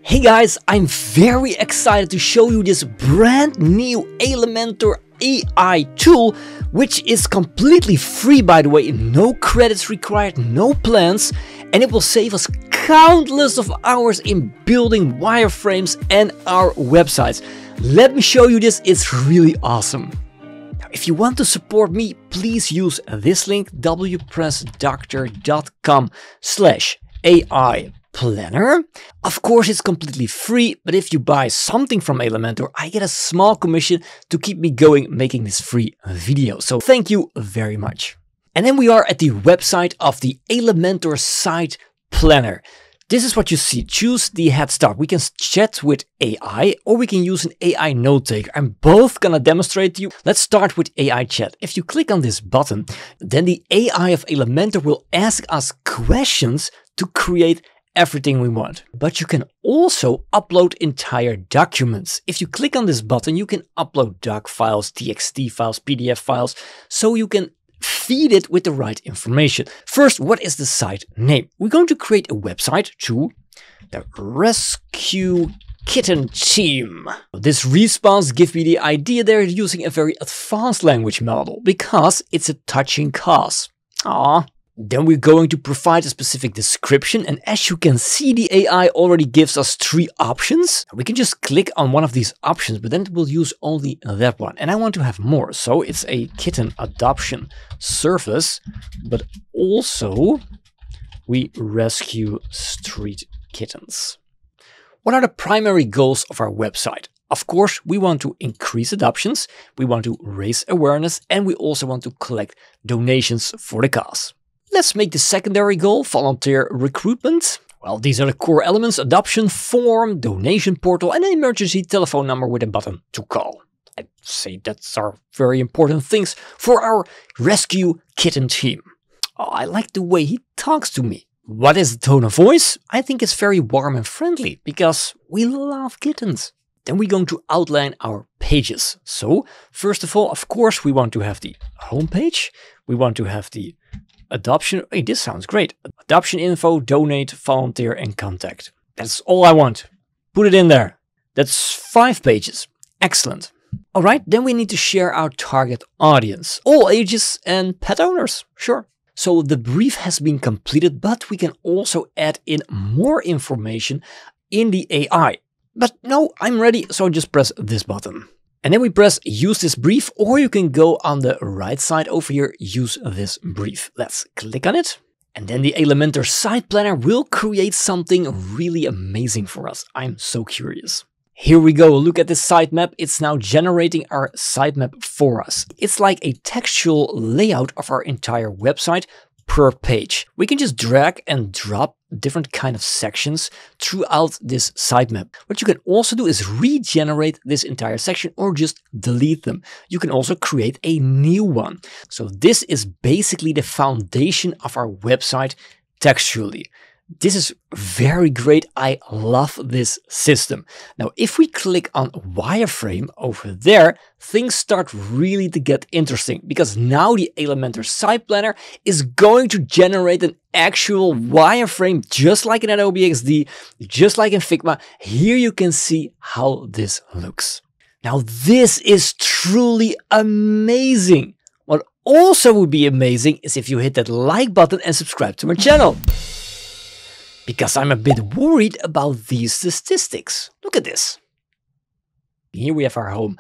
Hey guys, I'm very excited to show you this brand new Elementor AI tool, which is completely free, by the way, no credits required, no plans, and it will save us countless of hours in building wireframes and our websites. Let me show you this, it's really awesome. Now, if you want to support me, please use this link, wpressdoctor.com/AI planner. Of course, it's completely free, but if you buy something from Elementor, I get a small commission to keep me going making this free video. So thank you very much. And then we are at the website of the Elementor site planner. This is what you see. Choose the head start. We can chat with AI or we can use an AI NoteTaker. I'm both gonna demonstrate to you. Let's start with AI chat. If you click on this button, then the AI of Elementor will ask us questions to create everything we want. But you can also upload entire documents. If you click on this button, you can upload doc files, TXT files, PDF files, so you can feed it with the right information. First, what is the site name? We're going to create a website to the Rescue Kitten Team. This response gives me the idea they're using a very advanced language model because it's a touching cause. Aww. Then we're going to provide a specific description, and as you can see, the AI already gives us 3 options. We can just click on one of these options, but then it will use only that one. And I want to have more, so it's a kitten adoption service, but also we rescue street kittens. What are the primary goals of our website? Of course, we want to increase adoptions, we want to raise awareness, and we also want to collect donations for the cause. Let's make the secondary goal volunteer recruitment. Well, these are the core elements: adoption form, donation portal, and an emergency telephone number with a button to call. I'd say that's our very important things for our rescue kitten team. Oh, I like the way he talks to me. What is the tone of voice? I think it's very warm and friendly because we love kittens. Then we're going to outline our pages. So, first of all, of course, we want to have the home page. We want to have the adoption. Hey, this sounds great. Adoption info, donate, volunteer, and contact. That's all I want. Put it in there. That's 5 pages. Excellent. All right, then we need to share our target audience. All ages and pet owners. Sure. So the brief has been completed, but we can also add in more information in the AI. But no, I'm ready, so just press this button. And then we press use this brief, or you can go on the right side over here, use this brief. Let's click on it. And then the Elementor site planner will create something really amazing for us. I'm so curious. Here we go. Look at this sitemap. It's now generating our sitemap for us. It's like a textual layout of our entire website per page. We can just drag and drop different kind of sections throughout this sitemap. What you can also do is regenerate this entire section or just delete them. You can also create a new one. So this is basically the foundation of our website textually. This is very great. I love this system. Now, if we click on Wireframe over there, things start really to get interesting because now the Elementor site planner is going to generate an actual wireframe just like in Adobe XD, just like in Figma. Here you can see how this looks. Now, this is truly amazing. What also would be amazing is if you hit that like button and subscribe to my channel. Because I'm a bit worried about these statistics. Look at this. Here we have our home.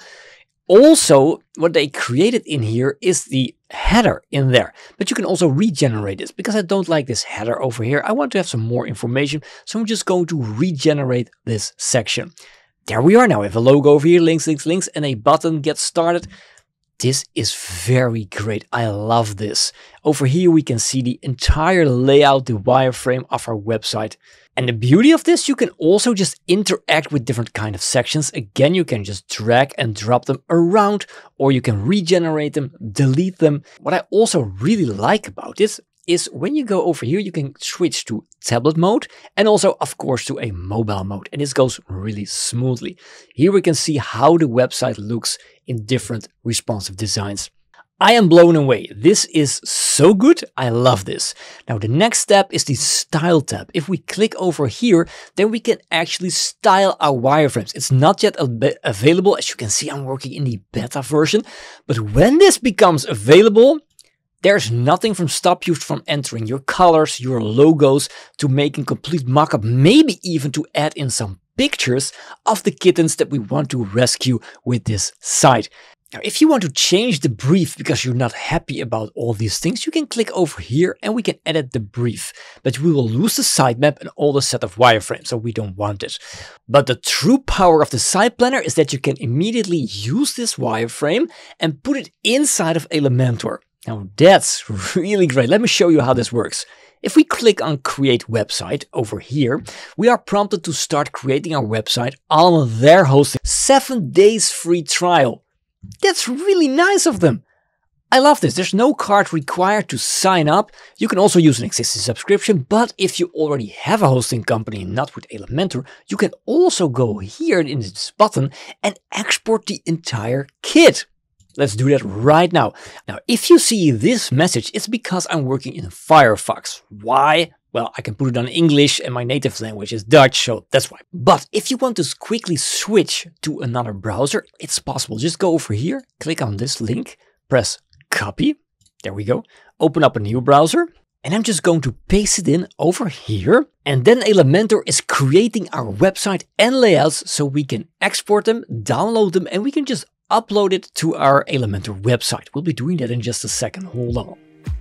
Also, what they created in here is the header in there. But you can also regenerate this because I don't like this header over here. I want to have some more information. So I'm just going to regenerate this section. There we are now. We have a logo over here, links, links, links, and a button, get started. This is very great. I love this. Over here we can see the entire layout, the wireframe of our website. And the beauty of this, you can also just interact with different kind of sections. Again, you can just drag and drop them around, or you can regenerate them, delete them. What I also really like about this is when you go over here, you can switch to tablet mode and also, of course, to a mobile mode. And this goes really smoothly. Here we can see how the website looks in different responsive designs. I am blown away. This is so good. I love this. Now the next step is the style tab. If we click over here, then we can actually style our wireframes. It's not yet available. As you can see, I'm working in the beta version. But when this becomes available, there's nothing from stop you from entering your colors, your logos, to making complete mockup, maybe even to add in some pictures of the kittens that we want to rescue with this site. Now, if you want to change the brief because you're not happy about all these things, you can click over here and we can edit the brief. But we will lose the sitemap and all the set of wireframes, so we don't want it. But the true power of the site planner is that you can immediately use this wireframe and put it inside of Elementor. Now that's really great. Let me show you how this works. If we click on Create Website over here, we are prompted to start creating our website on their hosting. 7 days free trial. That's really nice of them. I love this. There's no card required to sign up. You can also use an existing subscription, but if you already have a hosting company, not with Elementor, you can also go here in this button and export the entire kit. Let's do that right now. Now, if you see this message, it's because I'm working in Firefox. Why? Well, I can put it on English and my native language is Dutch, so that's why. But if you want to quickly switch to another browser, it's possible. Just go over here, click on this link, press copy. There we go. Open up a new browser. And I'm just going to paste it in over here. And then Elementor is creating our website and layouts so we can export them, download them, and we can just upload it to our Elementor website. We'll be doing that in just a second. Hold on.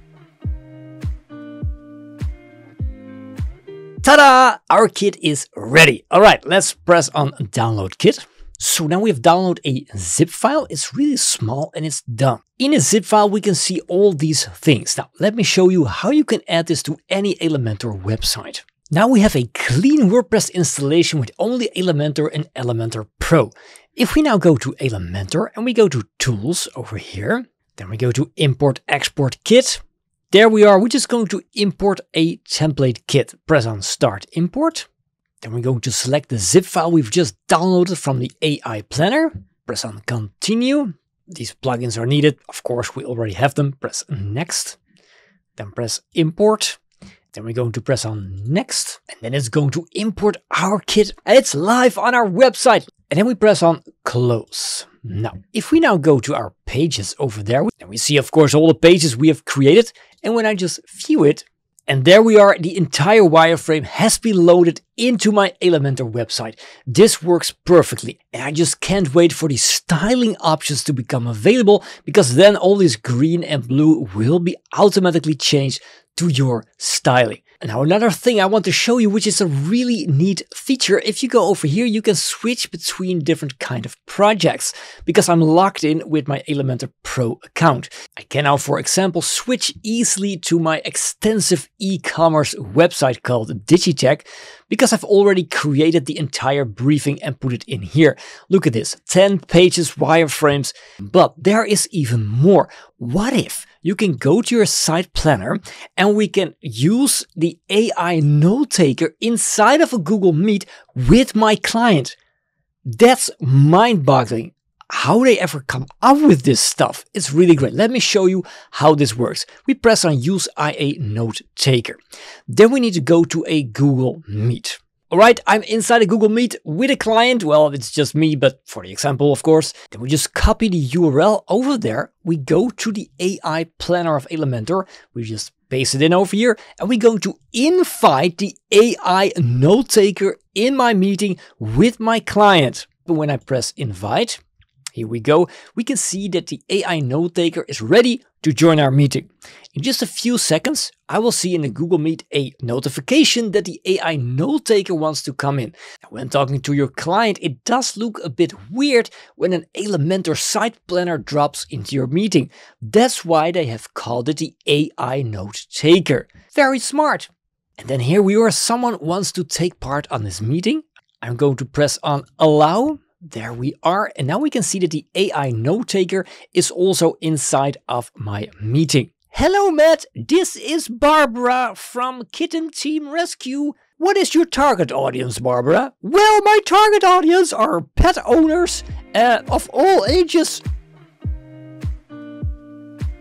Ta-da! Our kit is ready. All right, let's press on download kit. So now we've downloaded a zip file. It's really small and it's done. In a zip file, we can see all these things. Now, let me show you how you can add this to any Elementor website. Now we have a clean WordPress installation with only Elementor and Elementor Pro. If we now go to Elementor and we go to Tools over here, then we go to Import Export Kit. There we are. We're just going to import a template kit. Press on Start Import. Then we're going to select the zip file we've just downloaded from the AI Planner. Press on Continue. These plugins are needed. Of course, we already have them. Press Next. Then press Import. Then we're going to press on Next. And then it's going to import our kit. And it's live on our website. And then we press on Close. Now, if we now go to our pages over there, then we see, of course, all the pages we have created. And when I just view it, and there we are, the entire wireframe has been loaded into my Elementor website. This works perfectly. And I just can't wait for the styling options to become available, because then all this green and blue will be automatically changed to your styling. Now, another thing I want to show you, which is a really neat feature. If you go over here, you can switch between different kind of projects, because I'm logged in with my Elementor Pro account. I can now, for example, switch easily to my extensive e-commerce website called Digitech, because I've already created the entire briefing and put it in here. Look at this, 10 pages, wireframes, but there is even more. What if you can go to your site planner and we can use the AI NoteTaker inside of a Google Meet with my client? That's mind-boggling. How they ever come up with this stuff. It's really great. Let me show you how this works. We press on Use IA NoteTaker. Then we need to go to a Google Meet. All right, I'm inside a Google Meet with a client. Well, it's just me, but for the example, of course. Then we just copy the URL over there. We go to the AI Planner of Elementor. We just paste it in over here. And we're going to invite the AI NoteTaker in my meeting with my client. But when I press Invite, here we go. We can see that the AI NoteTaker is ready to join our meeting. In just a few seconds, I will see in the Google Meet a notification that the AI NoteTaker wants to come in. Now, when talking to your client, it does look a bit weird when an Elementor site planner drops into your meeting. That's why they have called it the AI NoteTaker. Very smart. And then here we are. Someone wants to take part on this meeting. I'm going to press on Allow. There we are. And now we can see that the AI NoteTaker is also inside of my meeting. Hello, Matt. This is Barbara from Kitten Team Rescue. What is your target audience, Barbara? Well, my target audience are pet owners of all ages.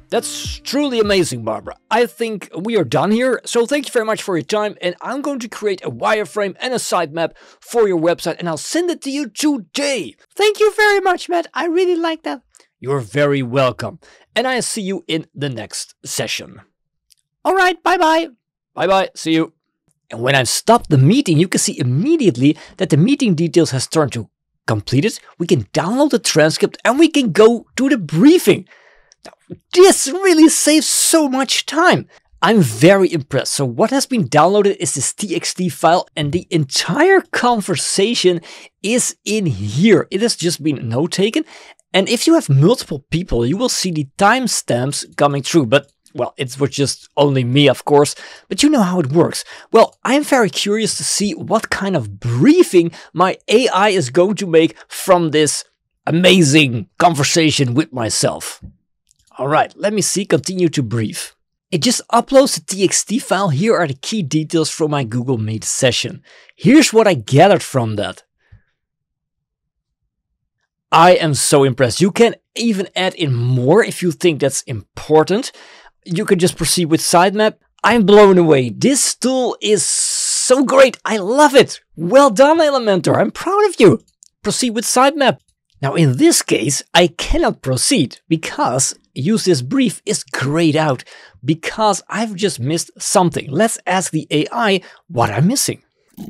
That's truly amazing, Barbara. I think we are done here. So thank you very much for your time. And I'm going to create a wireframe and a sitemap for your website. And I'll send it to you today. Thank you very much, Matt. I really like that. You're very welcome. And I'll see you in the next session. All right. Bye-bye. Bye-bye. See you. And when I've stopped the meeting, you can see immediately that the meeting details has turned to completed. We can download the transcript and we can go to the briefing. Now, this really saves so much time. I'm very impressed. So what has been downloaded is this TXT file and the entire conversation is in here. It has just been note taken. And if you have multiple people, you will see the timestamps coming through. But well, it was just only me, of course, but you know how it works. Well, I'm very curious to see what kind of briefing my AI is going to make from this amazing conversation with myself. All right, let me see, continue to brief. It just uploads the TXT file. Here are the key details from my Google Meet session. Here's what I gathered from that. I am so impressed. You can even add in more if you think that's important. You can just proceed with sitemap. I'm blown away. This tool is so great. I love it. Well done, Elementor. I'm proud of you. Proceed with sitemap. Now, in this case, I cannot proceed because use this brief is grayed out because I've just missed something. Let's ask the AI what I'm missing.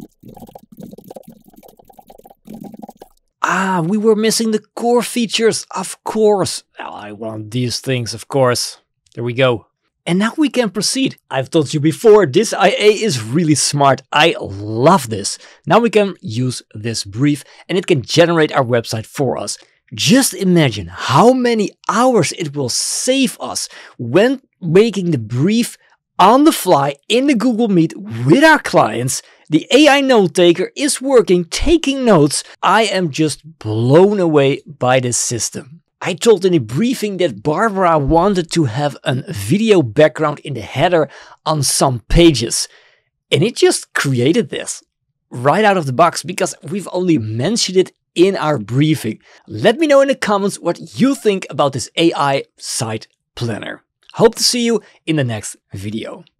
Ah, we were missing the core features, of course. Well, I want these things, of course. There we go. And now we can proceed. I've told you before, this IA is really smart. I love this. Now we can use this brief and it can generate our website for us. Just imagine how many hours it will save us when making the brief on the fly in the Google Meet with our clients. The AI NoteTaker is working, taking notes. I am just blown away by this system. I told in a briefing that Barbara wanted to have a video background in the header on some pages. And it just created this right out of the box because we've only mentioned it in our briefing. Let me know in the comments what you think about this AI site planner. Hope to see you in the next video.